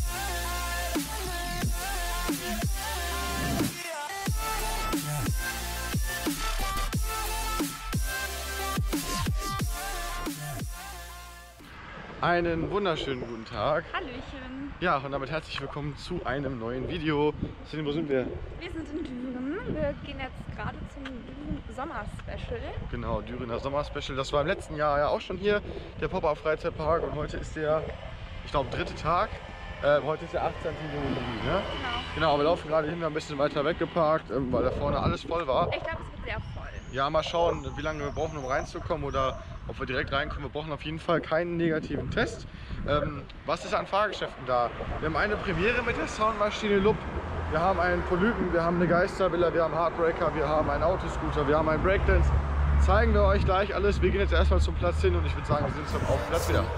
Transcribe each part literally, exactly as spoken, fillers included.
Einen wunderschönen guten Tag. Hallöchen. Ja, und damit herzlich willkommen zu einem neuen Video. Celine, wo sind wir? Wir sind in Düren. Wir gehen jetzt gerade zum Düren Sommer-Special. Genau, Dürener Sommer-Special. Das war im letzten Jahr ja auch schon hier, der Pop-Up-Freizeitpark. Und heute ist der, ich glaube, dritte Tag. Äh, heute ist der achtzehnte Juli, ne? Genau. Genau, wir laufen gerade hin, wir haben ein bisschen weiter weggeparkt, ähm, weil da vorne alles voll war. Ich glaube, es wird sehr voll. Ja, mal schauen, wie lange wir brauchen, um reinzukommen oder ob wir direkt reinkommen. Wir brauchen auf jeden Fall keinen negativen Test. Ähm, was ist an Fahrgeschäften da? Wir haben eine Premiere mit der Soundmaschine Lup. Wir haben einen Polypen, wir haben eine Geistervilla, wir haben Heartbreaker, wir haben einen Autoscooter, wir haben einen Breakdance. Zeigen wir euch gleich alles. Wir gehen jetzt erstmal zum Platz hin und ich würde sagen, wir sehen uns auf dem Platz wieder.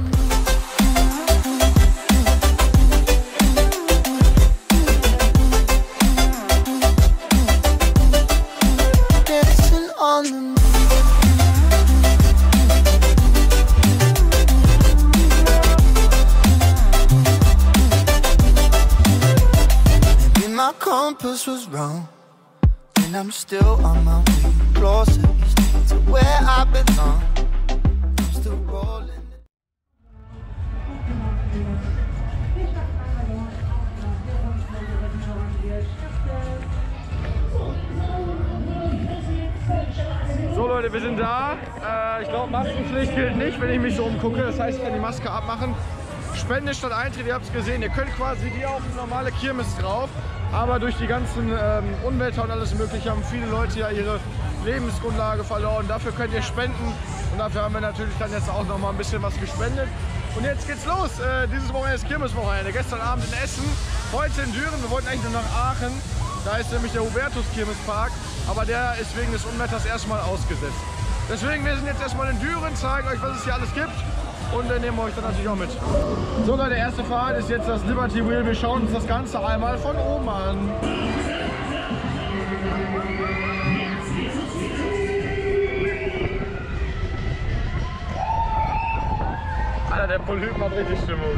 My compass was wrong, and I'm still on my way closer to where I belong. I'm still rolling. So Leute, wir sind da. Äh, ich glaube, Maskenpflicht gilt nicht, wenn ich mich so umgucke. Das heißt, ich kann die Maske abmachen. Spende statt Eintritt, ihr habt es gesehen. Ihr könnt quasi wie auf eine normale Kirmes drauf. Aber durch die ganzen ähm, Unwetter und alles Mögliche haben viele Leute ja ihre Lebensgrundlage verloren. Dafür könnt ihr spenden. Und dafür haben wir natürlich dann jetzt auch noch mal ein bisschen was gespendet. Und jetzt geht's los. Äh, dieses Wochenende ist Kirmeswochenende. Gestern Abend in Essen, heute in Düren. Wir wollten eigentlich nur nach Aachen. Da ist nämlich der Hubertus Kirmespark. Aber der ist wegen des Unwetters erstmal ausgesetzt. Deswegen, wir sind jetzt erstmal in Düren, zeigen euch, was es hier alles gibt. Und äh, nehmen wir euch dann natürlich auch mit. So Leute, der erste Fahrt ist jetzt das Liberty Wheel. Wir schauen uns das Ganze einmal von oben an. Alter, der Polypen hat richtig Stimmung.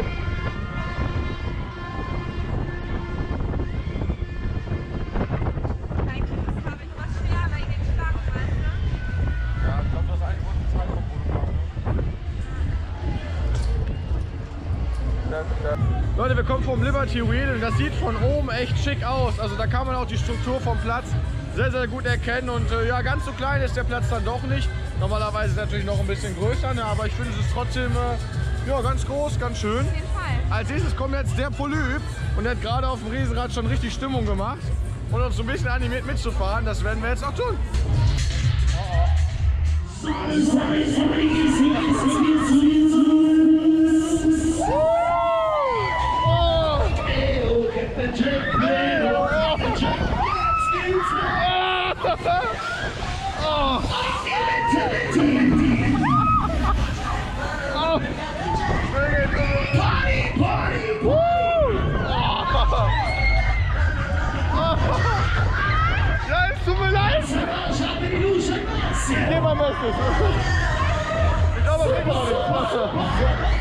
Leute, wir kommen vom Liberty Wheel und das sieht von oben echt schick aus. Also da kann man auch die Struktur vom Platz sehr, sehr gut erkennen. Und äh, ja, ganz so klein ist der Platz dann doch nicht. Normalerweise ist er natürlich noch ein bisschen größer, ne? Aber ich finde, es ist trotzdem äh, ja, ganz groß, ganz schön. Auf jeden Fall. Als nächstes kommt jetzt der Polyp und der hat gerade auf dem Riesenrad schon richtig Stimmung gemacht und uns so ein bisschen animiert mitzufahren. Das werden wir jetzt auch tun. Oh. Oh. Party, party, woo! Oh. Oh. Ja, es tut mir leid. Geh mal mit. Ich glaube, das geht noch nicht.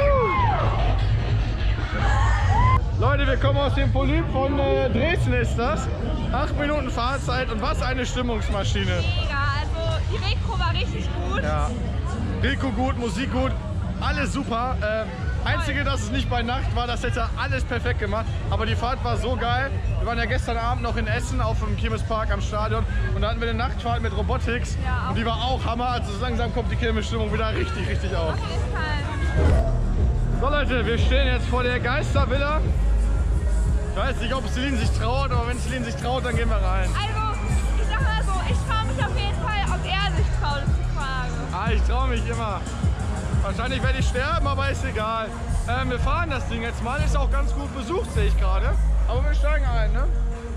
Leute, wir kommen aus dem Polyp von äh, Dresden ist das. Acht Minuten Fahrzeit und was eine Stimmungsmaschine. Mega, also die Retro war richtig gut. Ja, Rico gut, Musik gut, alles super. Ähm, einzige, dass es nicht bei Nacht war, das hätte alles perfekt gemacht. Aber die Fahrt war so geil. Wir waren ja gestern Abend noch in Essen auf dem Kirmespark am Stadion und da hatten wir eine Nachtfahrt mit Robotics Ja, und die war auch Hammer. Also so langsam kommt die Kirmesstimmung wieder richtig, richtig auf. Auf jeden Fall. So Leute, wir stehen jetzt vor der Geistervilla. Ich weiß nicht, ob Celine sich traut, aber wenn Celine sich traut, dann gehen wir rein. Also, ich sag mal so, ich traue mich auf jeden Fall, ob er sich traut, es zu fragen. Ah, ich traue mich immer. Wahrscheinlich werde ich sterben, aber ist egal. Ähm, wir fahren das Ding jetzt mal, ist auch ganz gut besucht, sehe ich gerade. Aber wir steigen ein, ne?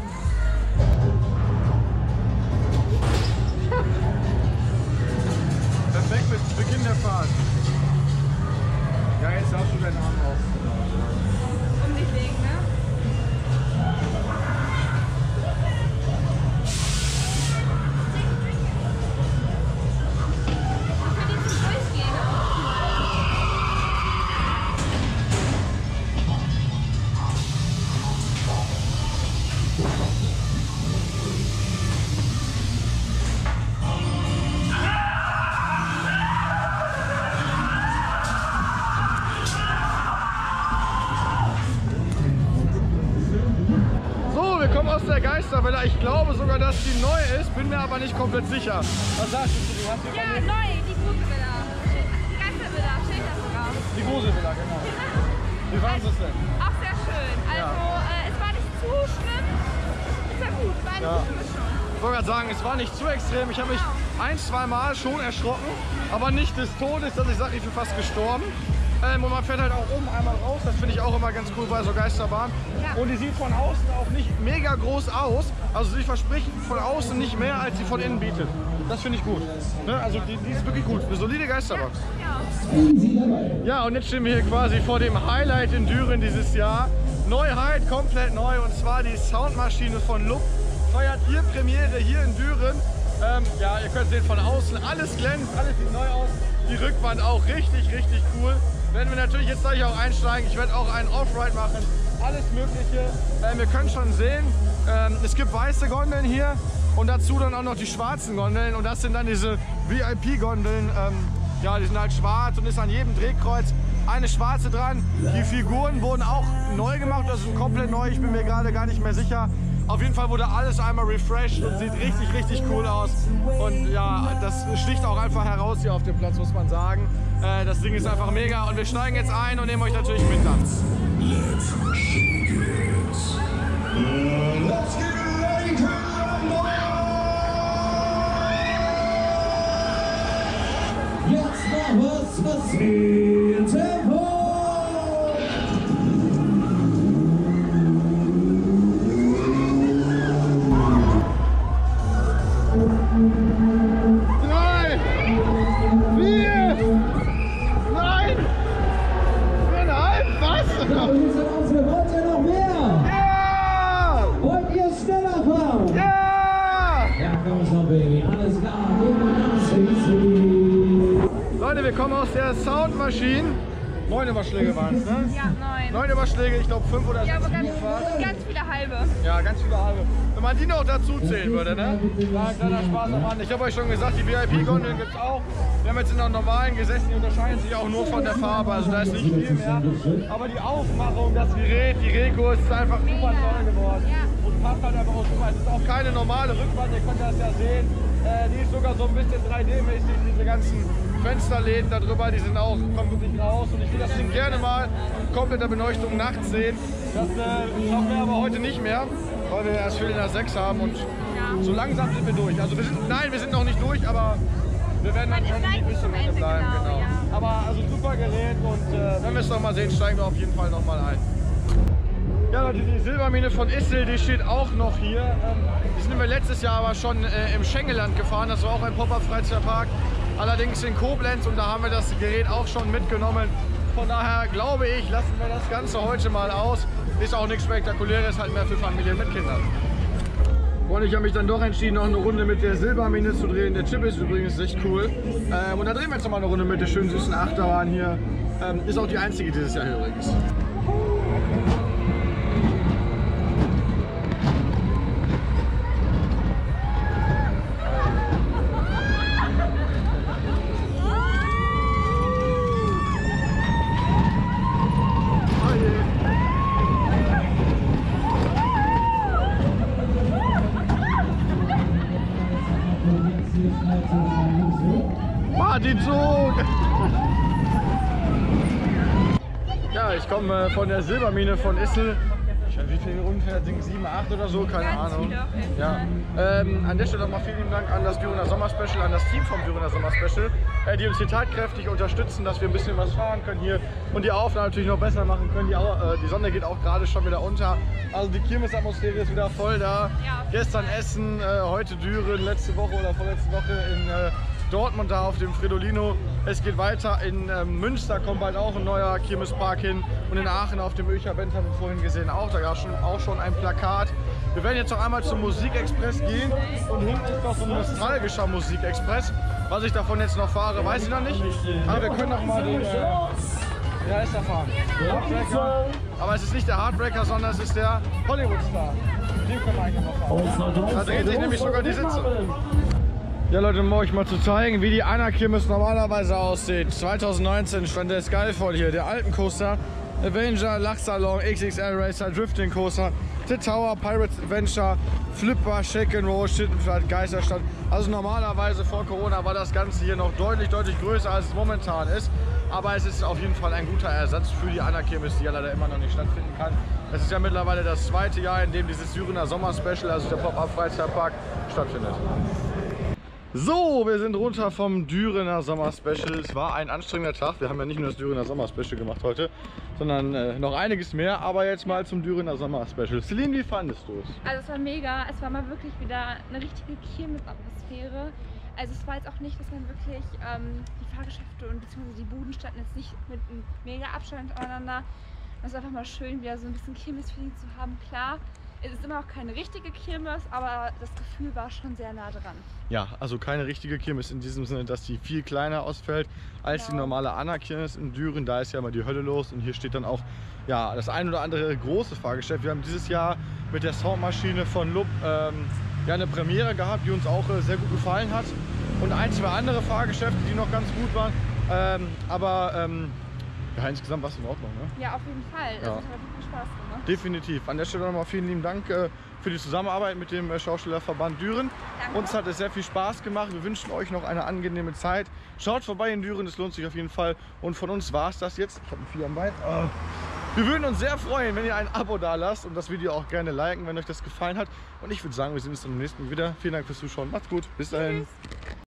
Perfekt mit Beginn der Fahrt. Ja, jetzt darfst du deinen Arm auf. Um dich legen, ne? aus der Geistervilla. Ich glaube sogar, dass die neu ist, bin mir aber nicht komplett sicher. Was sagst du? Du hast die Ja, neu, die Gruselvilla. Die Geistervilla, steht das sogar. Die Gruselvilla, genau. Wie fandest du es denn? Auch sehr schön. Also, äh, es war nicht zu schlimm. Ist ja gut, war eine Ja. gute Mischung. Ich wollte gerade sagen, es war nicht zu extrem. Ich habe mich ein, zwei Mal schon erschrocken, aber nicht des Todes, dass ich sage, ich bin fast gestorben. Ähm, und man fährt halt auch oben einmal raus, das finde ich auch immer ganz cool bei so Geisterbahn. Ja. Und die sieht von außen auch nicht mega groß aus. Also sie verspricht von außen nicht mehr, als sie von innen bietet. Das finde ich gut. Ne? Also die, die ist wirklich gut, eine solide Geisterbahn. Ja. Ja, und jetzt stehen wir hier quasi vor dem Highlight in Düren dieses Jahr. Neuheit, komplett neu, und zwar die Soundmaschine von Lupp. Feiert hier Premiere hier in Düren. Ähm, ja, ihr könnt sehen von außen, alles glänzt, alles sieht neu aus. Die Rückwand auch richtig, richtig cool. Werden wir natürlich jetzt gleich auch einsteigen. Ich werde auch einen Off-Ride machen, alles Mögliche. Ähm, ihr könnt schon sehen, ähm, es gibt weiße Gondeln hier und dazu dann auch noch die schwarzen Gondeln. Und das sind dann diese V I P-Gondeln. Ähm, ja, die sind halt schwarz und ist an jedem Drehkreuz eine schwarze dran. Die Figuren wurden auch neu gemacht, das ist komplett neu. Ich bin mir gerade gar nicht mehr sicher. Auf jeden Fall wurde alles einmal refreshed und sieht richtig, richtig cool aus. Und ja, das sticht auch einfach heraus hier auf dem Platz, muss man sagen. Äh, das Ding ist einfach mega und wir steigen jetzt ein und nehmen euch natürlich mit dann. Let's shake it. Uh, let's get ready to rumble. Jetzt noch was fürs Tempo. Drei, vier, nein, viereinhalb, was? Wir wollt ihr noch mehr? Ja! Wollt ihr schneller fahren? Ja! Ja, komm schon, Baby. Alles klar. Easy. Leute, wir kommen aus der Soundmaschine. Neun Überschläge waren es, ne? Ja, neun. Neun Überschläge, ich glaube fünf oder Ja, sechs aber ganz, Fahrt. ganz viele halbe. Ja, ganz viele halbe. Wenn man die noch dazu zählen würde, ne? Ja, kleiner Spaß am Rand. Ich habe euch schon gesagt, die V I P-Gondeln gibt es auch. Wir haben jetzt in der normalen gesessen, die unterscheiden sich auch nur von der Farbe, also da ist nicht viel mehr. Aber die Aufmachung, das Gerät, die Reko ist einfach super toll geworden. Ja. Und passt halt einfach auch super. Es ist auch keine normale Rückwand, ihr könnt das ja sehen. Äh, die ist sogar so ein bisschen drei D-mäßig, diese ganzen Fensterläden da drüber, die sind auch, kommen wirklich raus. Und ich will das Ding gerne mal in kompletter Beleuchtung nachts sehen. Das äh, schaffen wir aber heute nicht mehr, weil wir erst Viertel nach sechs haben und so langsam sind wir durch. Also wir sind, nein, wir sind noch nicht durch, aber wir werden dann Man schon ist ein bisschen zum weiter Ende, bleiben. genau, Genau. ja. Aber also super Gerät und äh, wenn wir es noch mal sehen, steigen wir auf jeden Fall noch mal ein. Ja Leute, die Silbermine von Issel, die steht auch noch hier. Ähm, die sind wir letztes Jahr aber schon äh, im Schengeland gefahren. Das war auch ein Pop-Up-Freizeitpark. Allerdings in Koblenz und da haben wir das Gerät auch schon mitgenommen. Von daher glaube ich, lassen wir das Ganze heute mal aus. Ist auch nichts Spektakuläres, halt mehr für Familien mit Kindern. Und ich habe mich dann doch entschieden, noch eine Runde mit der Silbermine zu drehen. Der Chip ist übrigens echt cool. Ähm, und da drehen wir jetzt noch mal eine Runde mit der schönen süßen Achterbahn hier. Ähm, ist auch die einzige dieses Jahr übrigens. Martinzug! Ja, ich komme äh, von der Silbermine von Issel. Ich weiß, wie viele Runden fährt Ding? sieben, acht oder so? Keine Ganz Ahnung. viele auf jeden Ja. Ähm, an der Stelle nochmal vielen lieben Dank an das Dürener Sommerspecial, an das Team vom Dürener Sommerspecial, äh, die uns hier tatkräftig unterstützen, dass wir ein bisschen was fahren können hier und die Aufnahme natürlich noch besser machen können. Die, Au äh, die Sonne geht auch gerade schon wieder unter. Also die Kirmesatmosphäre ist wieder voll da. Ja. Gestern Essen, äh, heute Düren, letzte Woche oder vorletzte Woche in äh, Dortmund da auf dem Fridolino. Es geht weiter. In ähm, Münster kommt bald auch ein neuer Kirmespark hin. Und in Aachen auf dem Öcher-Bend haben wir vorhin gesehen auch. Da gab es auch schon ein Plakat. Wir werden jetzt noch einmal zum Musikexpress gehen. Und hinten ist noch so ein nostalgischer Musikexpress. Was ich davon jetzt noch fahre, weiß ich noch nicht. Aber wir können noch mal den... Äh, ja, ist der fahren. Heartbreaker. Aber es ist nicht der Heartbreaker, sondern es ist der Hollywood-Star. Den können wir eigentlich noch fahren. Da dreht sich nämlich sogar die Sitze. Ja Leute, um euch mal zu zeigen, wie die Einer-Kirmes normalerweise aussieht. zwanzig neunzehn stand der Skyfall hier, der Alpencoaster, Avenger, Lachsalon, X X L Racer, Drifting Coaster. The Tower, Pirates Adventure, Flipper, Shake and Roll, Schittenstadt, Geisterstadt. Also normalerweise vor Corona war das Ganze hier noch deutlich, deutlich größer, als es momentan ist. Aber es ist auf jeden Fall ein guter Ersatz für die Anna-Kirmes, die ja leider immer noch nicht stattfinden kann. Es ist ja mittlerweile das zweite Jahr, in dem dieses Dürener Sommer-Special, also der Pop-Up-Freizeitpark, stattfindet. So, wir sind runter vom Dürener Sommer-Special. Es war ein anstrengender Tag. Wir haben ja nicht nur das Dürener Sommer-Special gemacht heute, sondern äh, noch einiges mehr. Aber jetzt mal zum Dürener Sommer-Special. Celine, wie fandest du es? Also es war mega. Es war mal wirklich wieder eine richtige Kirmes-Atmosphäre. Also es war jetzt auch nicht, dass man wirklich ähm, die Fahrgeschäfte und beziehungsweise die Buden standen jetzt nicht mit einem mega Abstand voneinander. Es ist einfach mal schön, wieder so ein bisschen Kirmes-Feeling zu haben. Klar, es ist immer noch keine richtige Kirmes, aber das Gefühl war schon sehr nah dran. Ja, also keine richtige Kirmes in diesem Sinne, dass die viel kleiner ausfällt als Genau. die normale Anna-Kirmes in Düren. Da ist ja immer die Hölle los und hier steht dann auch ja, das ein oder andere große Fahrgeschäft. Wir haben dieses Jahr mit der Soundmaschine von Lupp ähm, ja, eine Premiere gehabt, die uns auch äh, sehr gut gefallen hat. Und ein, zwei andere Fahrgeschäfte, die noch ganz gut waren. Ähm, aber ähm, ja, insgesamt war es in Ordnung, ne? Ja, auf jeden Fall. Es Ja. hat auf jeden Fall Spaß gemacht. Definitiv. An der Stelle nochmal vielen lieben Dank äh, für die Zusammenarbeit mit dem äh, Schaustellerverband Düren. Danke. Uns hat es sehr viel Spaß gemacht. Wir wünschen euch noch eine angenehme Zeit. Schaut vorbei in Düren, das lohnt sich auf jeden Fall. Und von uns war es das jetzt. Ich habe ein Vieh am Bein. Oh. Wir würden uns sehr freuen, wenn ihr ein Abo da lasst und das Video auch gerne liken, wenn euch das gefallen hat. Und ich würde sagen, wir sehen uns dann beim nächsten Mal wieder. Vielen Dank fürs Zuschauen. Macht's gut. Bis dahin. Tschüss.